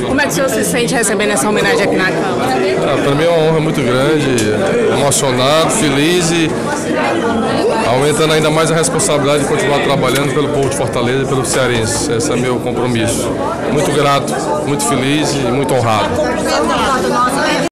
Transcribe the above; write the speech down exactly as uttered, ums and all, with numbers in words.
Como é que o senhor se sente recebendo essa homenagem aqui na Câmara? Ah, para mim é uma honra muito grande, emocionado, feliz e aumentando ainda mais a responsabilidade de continuar trabalhando pelo povo de Fortaleza e pelo cearense. Esse é meu compromisso. Muito grato, muito feliz e muito honrado.